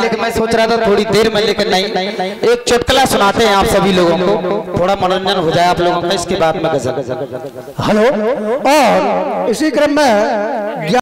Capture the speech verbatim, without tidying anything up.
लेकिन मैं सोच रहा था थोड़ी देर में, लेकिन नहीं, एक चुटकुला सुनाते हैं आप सभी लोगों को, थोड़ा मनोरंजन हो जाए आप लोगों का, इसके बाद में गजल। हेलो, और इसी क्रम में